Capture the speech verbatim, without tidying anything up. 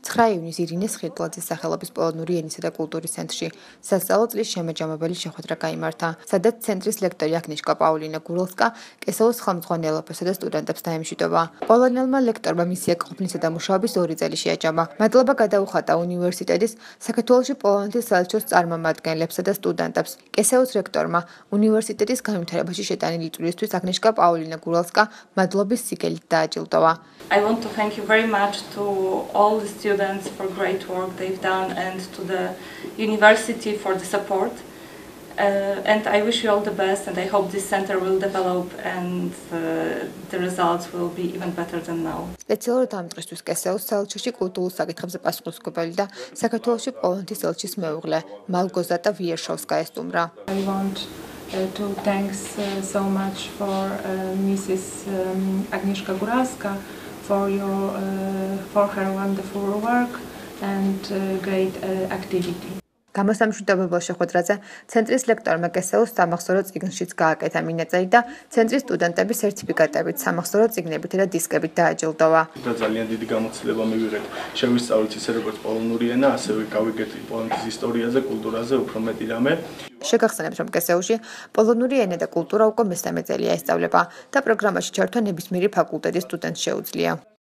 ცხრა ივნისს ირინეს ხილტლაძის სახელობის პოლონური ენისა და კულტურის ცენტრში სასწავლო წლის შემაჯამებელი შეხვედრა გაიმართა, სადაც ცენტრის ლექტორი აგნიეშკა პაულინა გუროვსკა კესეუს ხელმძღვანელობასა და სტუდენტებს დაემშვიდობა. პოლონელმა ლექტორმა მისია ყოფნისა და მუშაობის ორი წელი შეაჯამა. მადლობა გადაუხატა უნივერსიტეტის საქართველოში პოლონეთის საელჩოს წარმომადგენლებსა და სტუდენტებს. კესეუს რექტორმა უნივერსიტეტის განვითარებაში შეტანილი წვლისთვის აგნიეშკა პაულინა გუროვსკა მადლობის სიგელით დააჯილდოვა. I want to thank you very much to all the students for great work they've done and to the university for the support. Uh, and I wish you all the best, and I hope this center will develop and uh, the results will be even better than now. სპეციალურად ამ დღისთვის კესეუს საელჩოში კულტურულ საკითხებზე პასუხისმგებელი და საქართველოში პოლონეთის ელჩის მეუღლე მალგოზატა ვიერშოვსკა ესტუმრა. I want uh, to thanks uh, so much for uh, Missus Um, Agnieszka Górowska for your uh, for her wonderful work and uh, great uh, activity. გამოსამშვიდობებელ შეხვედრაზე ცენტრის ლექტორმა კესეუს სამახსოვრო წიგნშიც გააკეთა მინაწერი და ცენტრის სტუდენტები სერტიფიკატებით, სამახსოვრო წიგნებით და დისკებით დააჯილდოვა. ძალიან დიდი გამოცდილება მივიღეთ. შევისწავლეთ ისე როგორც პოლონური ენა, ასევე გავიგეთ პოლონეთის ისტორიაზე, კულტურაზე უფრო მეტი რამე. შეგახსენებთ, რომ კესეუსში პოლონური ენა და კულტურა უკვე მესამე წელია ესწავლება და პროგრამაში ჩართვა ნებისმიერი ფაკულტეტის სტუდენტს შეუძლია.